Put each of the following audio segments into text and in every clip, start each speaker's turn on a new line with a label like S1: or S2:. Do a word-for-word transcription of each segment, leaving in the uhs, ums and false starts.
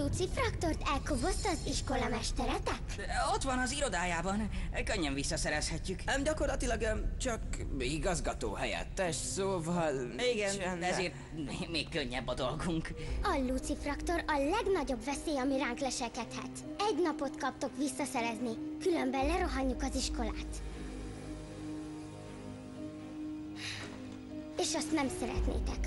S1: Lucifraktort elkobozta az iskola mesteretek?
S2: Ott van az irodájában. Könnyen visszaszerezhetjük.
S3: Em, gyakorlatilag em, csak igazgató helyettes, szóval...
S2: Igen,
S3: csendben.
S2: ezért még könnyebb a dolgunk.
S1: A Lucifraktor a legnagyobb veszély, ami ránk leselkedhet. Egy napot kaptok visszaszerezni, különben lerohanjuk az iskolát. És azt nem szeretnétek.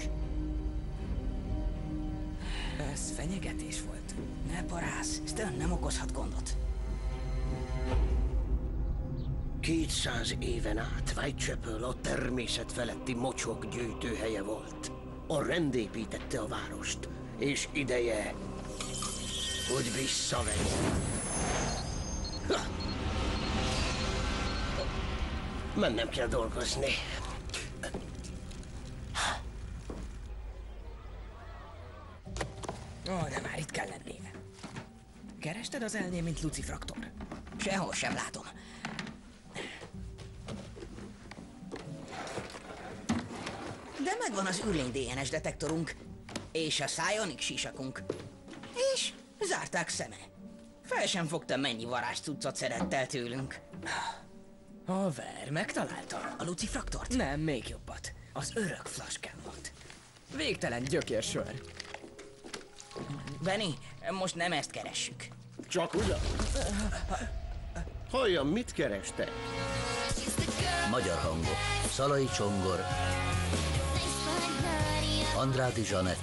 S3: Ez fenyegetés volt.
S2: Ne parász, Stern nem okozhat gondot.
S4: Kétszáz éven át Whitechapel a természet feletti mocsok gyűjtőhelye volt. A rend építette a várost, és ideje, hogy visszavegye. Ha! Mennem kell dolgozni.
S3: Ó, de már itt kell lennie. Kerested az elné, mint Lucifraktor?
S2: Sehol sem látom. De megvan az űrlény dé en es detektorunk, és a psionic sisakunk. És zárták szeme. Fel sem fogtam, mennyi varázscuccot szerettel tőlünk.
S3: Haver, megtalálta?
S2: A Lucifraktort?
S3: Nem, még jobbat. Az örök flaskámat. Végtelen gyökérsör.
S2: Benny, most nem ezt keressük.
S4: Csak ugyan? Halljam, mit kerestek?
S5: Magyar hangok. Szalai Csongor, Andráti Zsanett,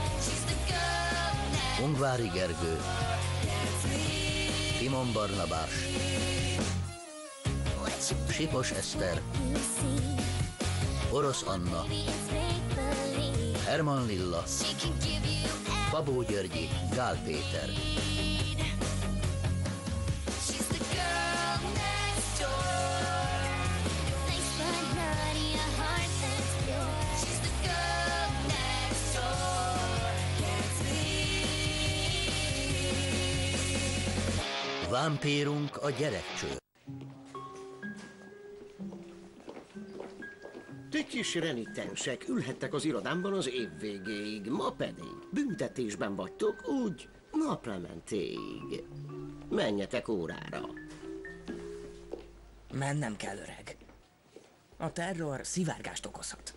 S5: Ungvári Gergő, Timon Barnabás, Sipos Eszter, Orosz Anna, Herman Lilla, Babó Györgyi, Gál Péter. Vámpírunk a gyerekcső.
S4: Ti kis renitensek ülhettek az irodámban az év végéig, ma pedig büntetésben vagytok, úgy naplementéig. Menjetek órára.
S3: Mennem kell, öreg. A terror szivárgást okozhat.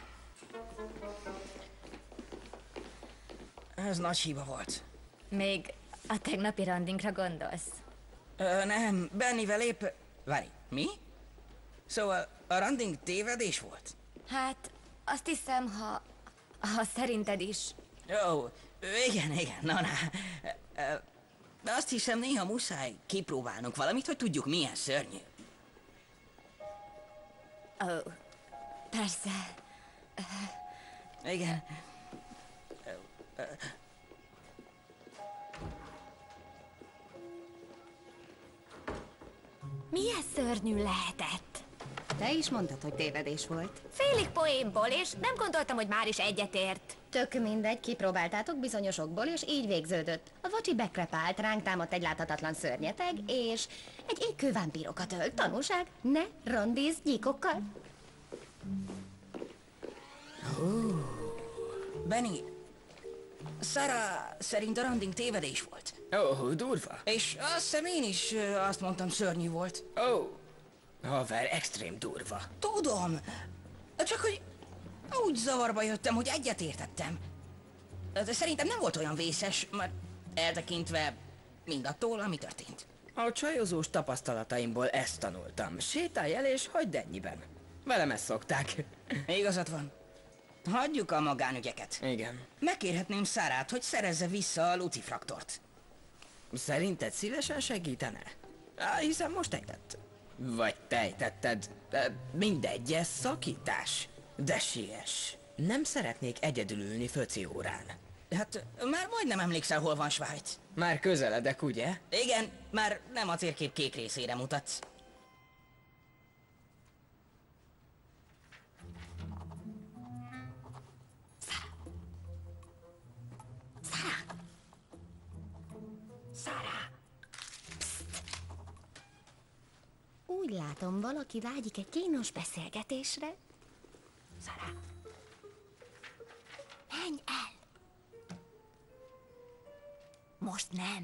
S3: Ez nagy hiba volt.
S6: Még a tegnapi randinkra gondolsz?
S2: Ö, nem, Bennyvel épp... Várj, mi? Szóval a randing tévedés volt?
S6: Hát, azt hiszem, ha... ha szerinted is.
S2: Jó, igen, igen, na, na. Ö, azt hiszem, néha muszáj kipróbálnunk valamit, hogy tudjuk, milyen szörnyű.
S6: Ó, oh, persze.
S2: Igen. Ö, ö,
S6: Milyen szörnyű lehetett?
S7: Te is mondtad, hogy tévedés volt.
S6: Félig poénból, és nem gondoltam, hogy már is egyetért.
S7: Tök mindegy, kipróbáltátok bizonyosokból, és így végződött. A vacsi bekrepált, ránk támadt egy láthatatlan szörnyeteg, és egy égkő vámpírokat ölt. Tanúság, ne randízz gyíkokkal.
S2: Uh, Benny, Sarah szerint a randing tévedés volt.
S3: Ó, oh, durva.
S2: És azt hiszem én is ö, azt mondtam, szörnyű volt.
S3: Ó, oh. Haver, extrém durva.
S2: Tudom, csak hogy úgy zavarba jöttem, hogy egyetértettem. De szerintem nem volt olyan vészes, mert eltekintve mindattól, ami történt.
S3: A csajozós tapasztalataimból ezt tanultam. Sétálj el és hagyd ennyiben. Velem ezt szokták.
S2: Igazad van. Hagyjuk a magánügyeket.
S3: Igen.
S2: Megkérhetném Sarát, hogy szerezze vissza a Lucifraktort.
S3: Szerinted szívesen segítene? Á, hiszen most ejtett. Vagy te ejtetted. De mindegy, ez szakítás. De siess. Nem szeretnék egyedül ülni föci órán.
S2: Hát, már majdnem emlékszel, hol van Svájc.
S3: Már közeledek, ugye?
S2: Igen, már nem a térkép kék részére mutatsz.
S7: Úgy látom, valaki vágyik egy kínos beszélgetésre. Sarah, menj el!
S6: Most nem.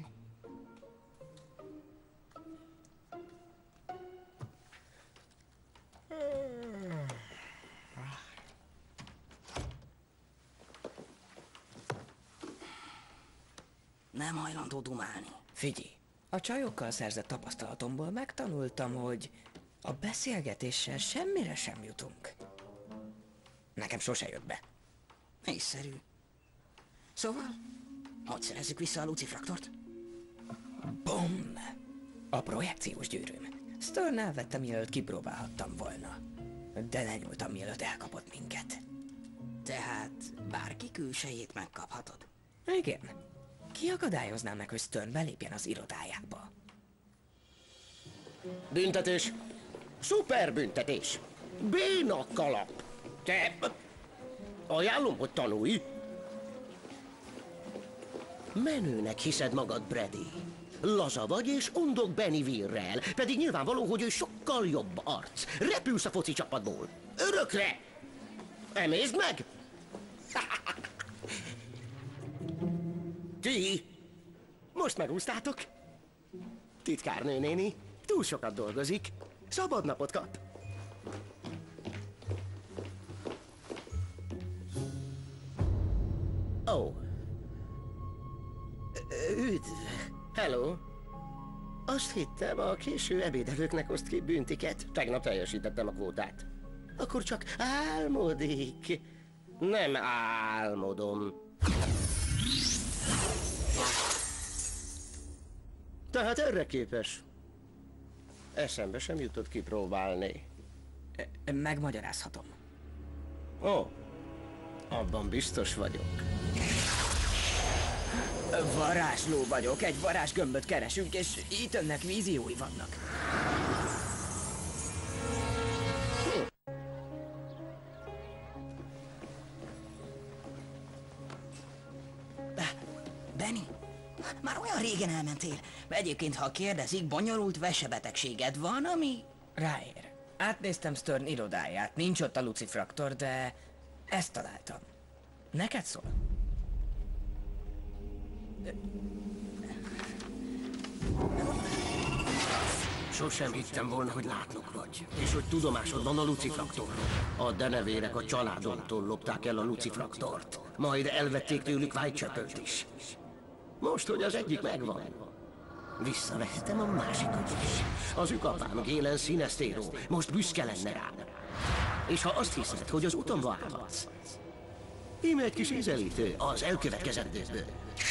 S2: Nem hajlandó dumálni.
S3: Figyelj, a csajokkal szerzett tapasztalatomból megtanultam, hogy a beszélgetéssel semmire sem jutunk. Nekem sose jött be.
S2: Észszerű. Szóval, hogy szerezzük vissza a lucifraktort?
S3: Bum! A projekciós gyűrűm. Stern elvette, mielőtt kipróbálhattam volna. De lenyúltam, mielőtt elkapott minket.
S2: Tehát bárki külsejét megkaphatod.
S3: Igen. Ki akadályozná meg, hogy Stern belépjen az irodájába?
S4: Büntetés. Szuper büntetés. Béna kalap. Te... Ajánlom, hogy tanulj. Menőnek hiszed magad, Brady. Laza vagy és undok Benny Weirrel, pedig nyilvánvaló, hogy ő sokkal jobb arc. Repülsz a foci csapatból. Örökre! Emészd meg! Ti! Most megúsztátok? Titkárnő néni, túl sokat dolgozik. Szabad napot kap. Ó. Oh. Üdv. Hello. Azt hittem, a késő ebédelőknek oszt ki büntiket. Tegnap teljesítettem a kvótát. Akkor csak álmodik. Nem álmodom. Tehát erre képes. Eszembe sem jutott kipróbálni.
S3: Megmagyarázhatom.
S4: Ó, abban biztos vagyok.
S3: Varázsló vagyok, egy varázsgömböt keresünk, és Ethannek víziói vannak.
S2: Benny, már olyan régen elmentél. Egyébként, ha kérdezik, bonyolult vesebetegséged van, ami...
S3: Ráér. Átnéztem Stern irodáját, nincs ott a lucifraktor, de ezt találtam. Neked szól?
S4: Sosem hittem volna, hogy látnok vagy. És hogy tudomásod van a lucifraktorról. A denevérek a családomtól lopták el a lucifraktort. Majd elvették tőlük Whitechapelt is. Most, hogy az egyik megvan, visszavehetem a másikat is. Az ükapám Galen Sinestero most büszke lenne rám. És ha azt hiszed, hogy az utamba állhatsz, íme egy kis ízelítő az elkövetkezendőből.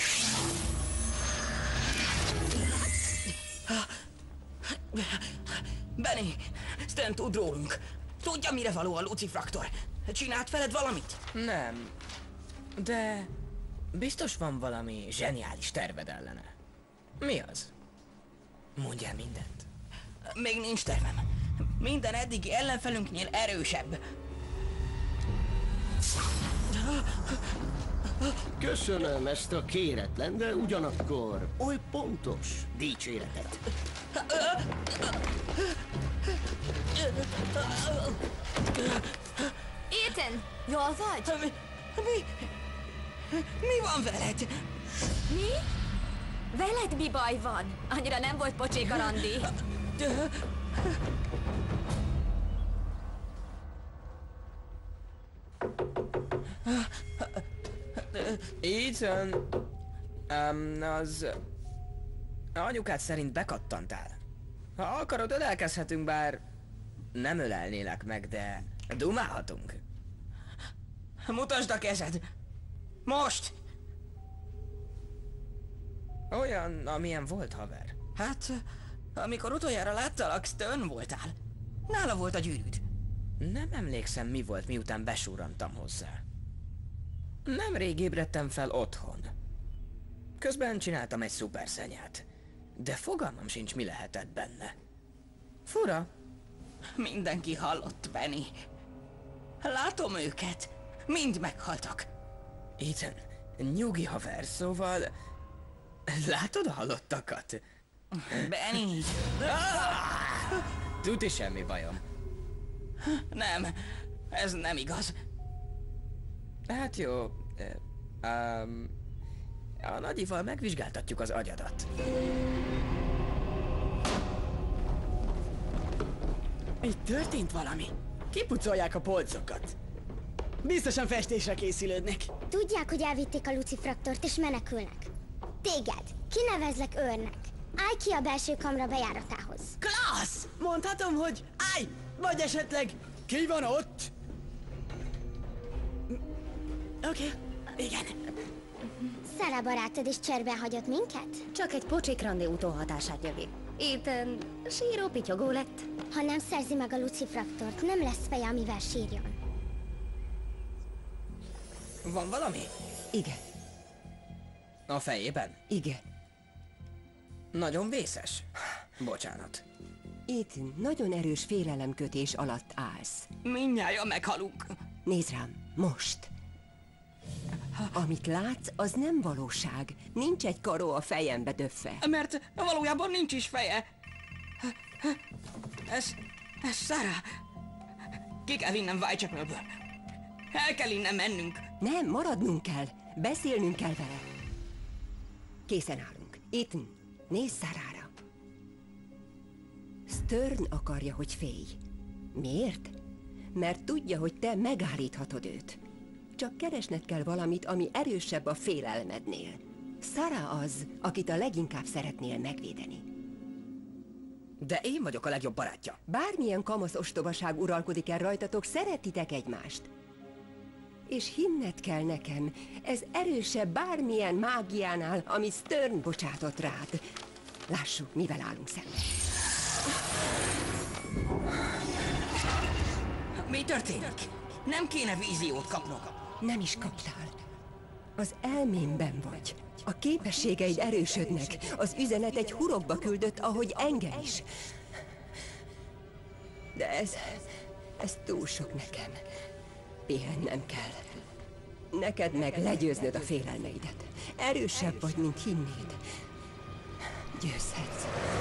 S2: Benny, Stan tud rólunk. Tudja, mire való a lucifraktor. Csinált veled valamit?
S3: Nem. De biztos van valami zseniális terved ellene. Mi az? Mondjál mindent.
S2: Még nincs tervem. Minden eddigi ellenfelünknél erősebb.
S4: Köszönöm ezt a kéretlen, de ugyanakkor oly pontos dicséretet.
S6: Ethan, jól vagy?
S2: Mi, mi, mi van veled?
S6: Mi? Veled mi baj van? Annyira nem volt pocsék a randi.
S3: Ethan, um, az... anyukád szerint bekattantál. Ha akarod, ölelkezhetünk, bár nem ölelnélek meg, de dumálhatunk.
S2: Mutasd a kezed! Most!
S3: Olyan, amilyen volt, haver.
S2: Hát, amikor utoljára láttalak, Stern voltál. Nála volt a gyűrűd.
S3: Nem emlékszem, mi volt, miután besúrantam hozzá. Nemrég ébredtem fel otthon. Közben csináltam egy szuperszenyát. De fogalmam sincs, mi lehetett benne. Fura.
S2: Mindenki hallott, Benny. Látom őket. Mind meghaltak.
S3: Ethan, nyugi haver, szóval... látod a halottakat?
S2: Benny!
S3: Tuti semmi bajom.
S2: Nem, ez nem igaz.
S3: Hát jó... Um, A nagyival megvizsgáltatjuk az agyadat.
S8: Itt történt valami. Kipucolják a polcokat. Biztosan festésre készülődnek.
S1: Tudják, hogy elvitték a lucifraktort és menekülnek. Téged kinevezlek őrnek. Állj ki a belső kamra bejáratához.
S8: Klassz! Mondhatom, hogy állj! Vagy esetleg ki van ott? Oké, okay. Igen.
S1: Sarah barátod is cserben hagyott minket?
S7: Csak egy pocsik randi utóhatását nyögi. Ethan síró pityogó lett.
S1: Ha nem szerzi meg a lucifraktort, nem lesz feje, amivel sírjon.
S3: Van valami?
S5: Igen,
S3: A fejében?
S5: igen.
S3: Nagyon vészes. Bocsánat.
S5: Itt nagyon erős félelemkötés alatt állsz.
S2: Mindnyájan meghalunk.
S5: Nézd rám, most. Amit látsz, az nem valóság. Nincs egy karó a fejembe döfve.
S2: Mert valójában nincs is feje. Ez... ez Sarah. Ki kell vinnem Whitechapelből. El kell innen mennünk.
S5: Nem, maradnunk kell. Beszélnünk kell vele. Készen állunk. Ethan, nézz Sarahra. Stern akarja, hogy félj. Miért? Mert tudja, hogy te megállíthatod őt. Csak keresned kell valamit, ami erősebb a félelmednél. Sarah az, akit a leginkább szeretnél megvédeni.
S3: De én vagyok a legjobb barátja.
S5: Bármilyen kamasz ostobaság uralkodik el rajtatok, szeretitek egymást. És hinned kell nekem, ez erősebb bármilyen mágiánál, amit Stern bocsátott rád. Lássuk, mivel állunk szemben.
S2: Mi történik? Nem kéne víziót kapnok.
S5: Nem is kaptál. Az elmémben vagy. A képességeid erősödnek. Az üzenet egy hurokba küldött, ahogy engem is. De ez... ez túl sok nekem. Pihennem kell. Neked meg legyőznöd a félelmeidet. Erősebb vagy, mint hinnéd. Győzhetsz.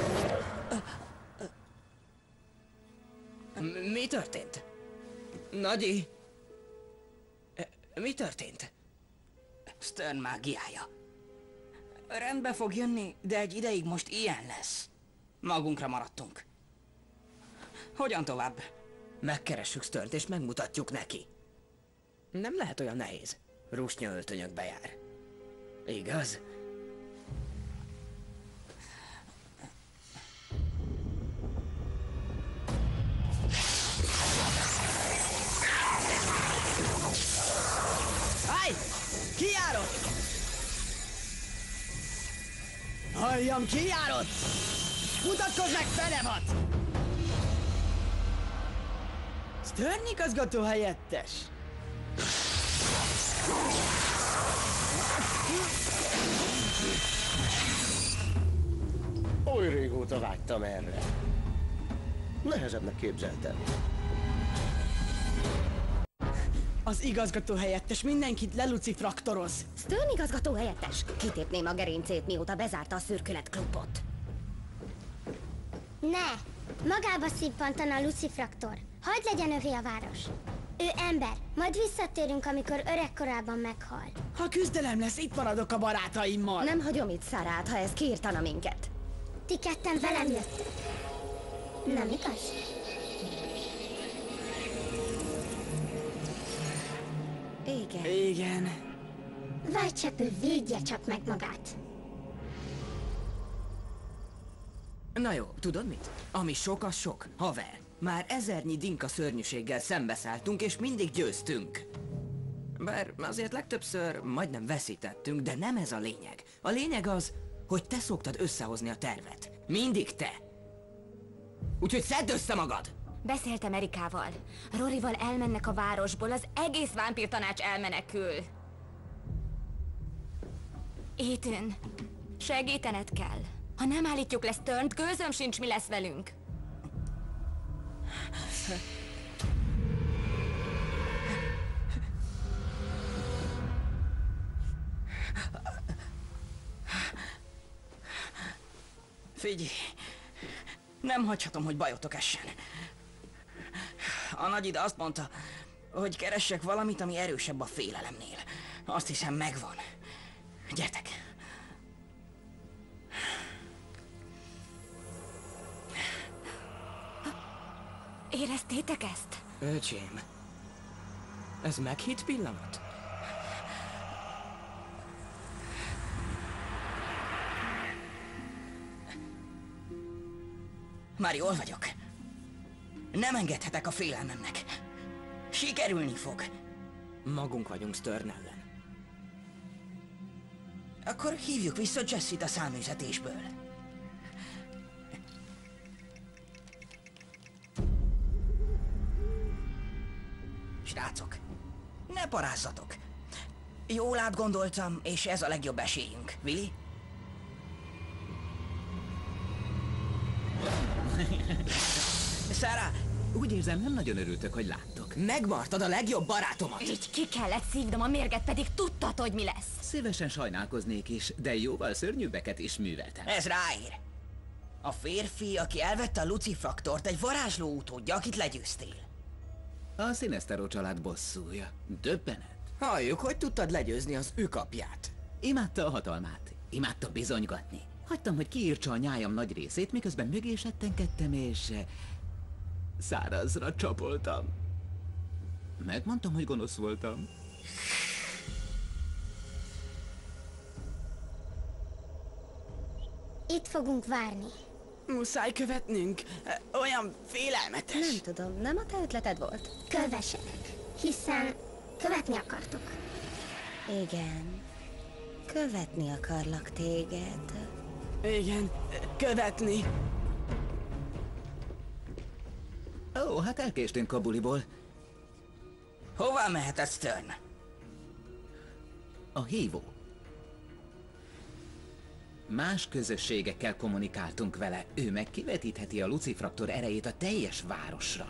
S3: M- mi történt? Nagyi? E, Mi történt?
S2: Stern mágiája. Rendbe fog jönni, de egy ideig most ilyen lesz. Magunkra maradtunk. Hogyan tovább?
S3: Megkeressük Sternt és megmutatjuk neki. Nem lehet olyan nehéz. Rusnya öltönyökbe jár. Igaz?
S8: Állj! Kijárod! Halljam, kijárod! Mutatkozz meg, fenevad! Stern igazgató helyettes!
S4: Oly régóta vágytam erre. Nehezebbnek képzeltem.
S8: Az igazgató helyettes mindenkit lelucifraktoroz.
S7: Stern igazgató helyettes. Kitépném a gerincét, mióta bezárta a szürkületklubot.
S1: Ne! Magába szippantana a lucifraktor. Hagyd legyen övé a város. Ő ember, majd visszatérünk, amikor öregkorában meghal.
S8: Ha küzdelem lesz, itt maradok a barátaimmal.
S7: Nem hagyom itt Sarát, ha ez kiirtana minket.
S1: Ti ketten velem jöttek. Nem igaz?
S7: Igen.
S8: Igen.
S1: Whitechapel védje csak meg magát.
S3: Na jó, tudod mit? Ami sok, az sok. Haver, már ezernyi dinka szörnyűséggel szembeszálltunk, és mindig győztünk. Bár azért legtöbbször majdnem veszítettünk, de nem ez a lényeg. A lényeg az, hogy te szoktad összehozni a tervet. Mindig te. Úgyhogy szedd össze magad!
S6: Beszéltem Erikával. Roryval elmennek a városból, az egész vámpírtanács elmenekül. Ethan, segítened kell. Ha nem állítjuk le Sternt, gőzöm sincs, mi lesz velünk.
S2: Figyelj, nem hagyhatom, hogy bajotok essen. A nagy ide azt mondta, hogy keressek valamit, ami erősebb a félelemnél. Azt hiszem, megvan. Gyertek!
S6: Éreztétek ezt?
S3: Öcsém, ez meghitt pillanat?
S2: Már jól vagyok. Nem engedhetek a félelmemnek. Sikerülni fog.
S3: Magunk vagyunk Stern ellen.
S2: Akkor hívjuk vissza Jessit a száműzetésből. Srácok, ne parázzatok. Jól átgondoltam, és ez a legjobb esélyünk. Willy? Sarah!
S9: Úgy érzem, nem nagyon örültök, hogy láttok.
S3: Megmartad a legjobb barátomat!
S6: Így ki kellett szívnom a mérget, pedig tudtad, hogy mi lesz.
S9: Szívesen sajnálkoznék is, de jóval szörnyűbbeket is műveltem.
S2: Ez ráír. A férfi, aki elvette a lucifraktort, egy varázsló utódja, akit legyőztél.
S9: A Sinestero család bosszúja. Döbbenet.
S3: Halljuk, hogy tudtad legyőzni az ő kapját.
S9: Imádta a hatalmát. Imádta bizonygatni. Hagytam, hogy kiírtsa a nyájam nagy részét, miközben mögé settenkedtem, és... eh, szárazra csapoltam. Megmondtam, hogy gonosz voltam.
S1: Itt fogunk várni.
S8: Muszáj követnünk. Olyan félelmetes.
S7: Nem tudom, nem a te ötleted volt?
S1: Kövessenek, hiszen követni akartok.
S7: Igen. Követni akarlak téged.
S8: Igen, követni.
S9: Ó, hát elkéstünk Kabuliból.
S2: Hová mehetett Stern?
S9: A hívó. Más közösségekkel kommunikáltunk vele, ő meg kivetítheti a lucifraktor erejét a teljes városra.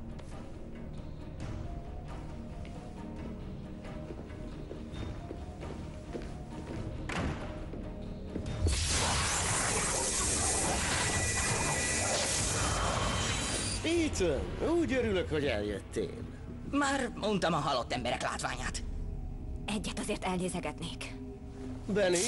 S4: Ethan, úgy örülök, hogy eljöttél.
S2: Már mondtam a halott emberek látványát.
S6: Egyet azért elnézegetnék.
S4: Benny?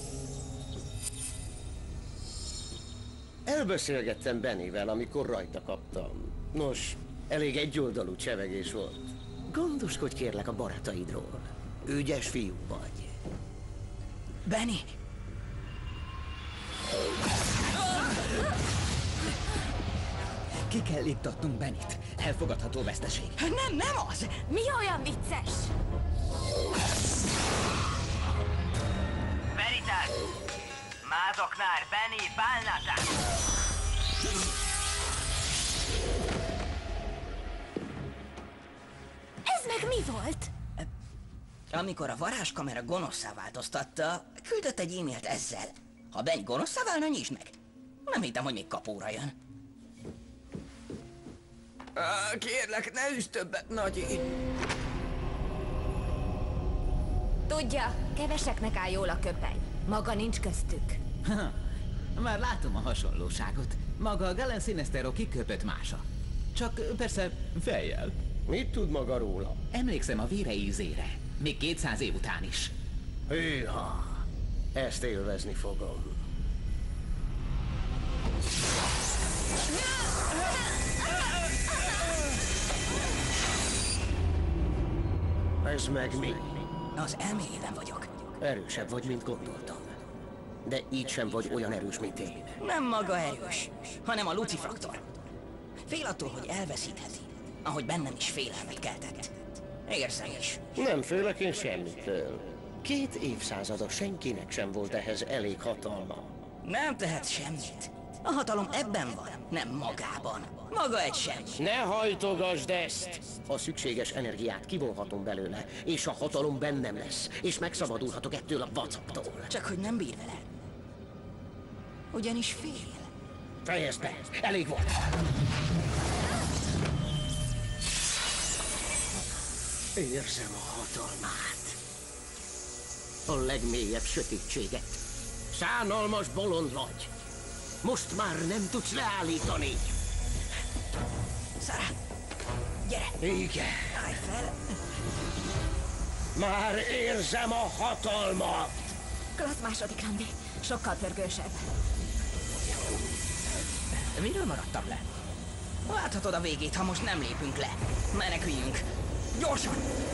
S4: Elbeszélgettem Bennyvel, amikor rajta kaptam. Nos, elég egyoldalú csevegés volt. Gondoskodj kérlek a barátaidról. Ügyes fiú vagy.
S2: Benny!
S9: Ki kell léptatnunk Bennyt. Elfogadható veszteség.
S2: Nem, nem az!
S6: Mi olyan vicces?
S10: Veritas! Mázoknár Benny Balnazar!
S6: Ez meg mi volt?
S2: Amikor a varázskamera gonoszszá változtatta, küldött egy e-mailt ezzel. Ha Benny gonoszszá válna, nyisd meg. Nem hittem, hogy még kapóra jön.
S3: Á, kérlek, ne üsd többet, Nagyi!
S6: Tudja, keveseknek áll jól a köpeny. Maga nincs köztük.
S9: Ha, már látom a hasonlóságot. Maga a Galen Sinestero kiköpött mása. Csak persze fejjel.
S4: Mit tud maga róla?
S9: Emlékszem a vére ízére. Még kétszáz év után is.
S4: Hűha! Ezt élvezni fogom. Ez meg mi?
S2: Az elméjében vagyok.
S4: Erősebb vagy, mint gondoltam. De így sem vagy olyan erős, mint én.
S2: Nem maga erős, hanem a lucifraktor. Fél attól, hogy elveszítheti, ahogy bennem is félelmet keltett. Érzem is.
S4: Nem félek én semmitől. Két évszázada senkinek sem volt ehhez elég hatalma.
S2: Nem tehet semmit. A hatalom ebben van, nem magában. Maga egy semmi.
S4: Ne hajtogasd ezt! A szükséges energiát kivonhatom belőle, és a hatalom bennem lesz, és megszabadulhatok ettől a vacaptól.
S2: Csak hogy nem bír vele. Ugyanis fél.
S4: Fejezd be! Elég volt! Érzem a hatalmát. A legmélyebb sötétséget. Szánalmas bolond vagy. Most már nem tudsz leállítani.
S2: Sarah, gyere!
S4: Igen.
S2: Állj fel!
S4: Már érzem a hatalmat.
S6: Klassz második randi. Sokkal pörgősebb.
S3: Miről maradtam le?
S2: Láthatod a végét, ha most nem lépünk le. Meneküljünk. Gyorsan!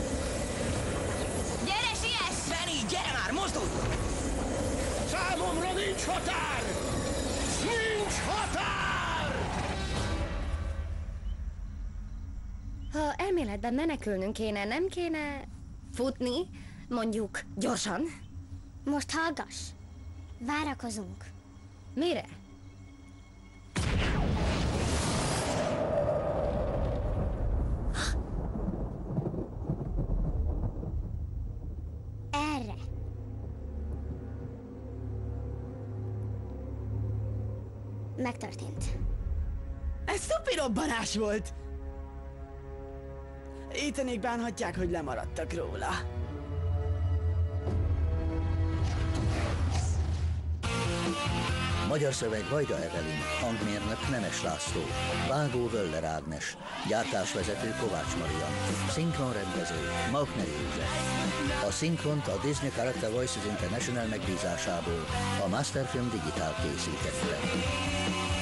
S6: Gyere, siess!
S2: Benny, gyere már, mozdulj!
S4: Számomra nincs határ! Nincs határ!
S7: Ha elméletben menekülnünk kéne, nem kéne futni, mondjuk gyorsan?
S1: Most hallgass. Várakozunk.
S7: Mire?
S1: Erre. Megtörtént.
S8: Ez szupi robbanás volt! Ethanék bánhatják, hogy lemaradtak róla.
S11: Magyar szöveg Vajda Evelin, hangmérnök Nemes László, vágó Völler Ágnes, gyártásvezető Kovács Maria, szinkronrendező Maukner József. A szinkront a Disney Character Voices International megbízásából a Masterfilm Digital készítette.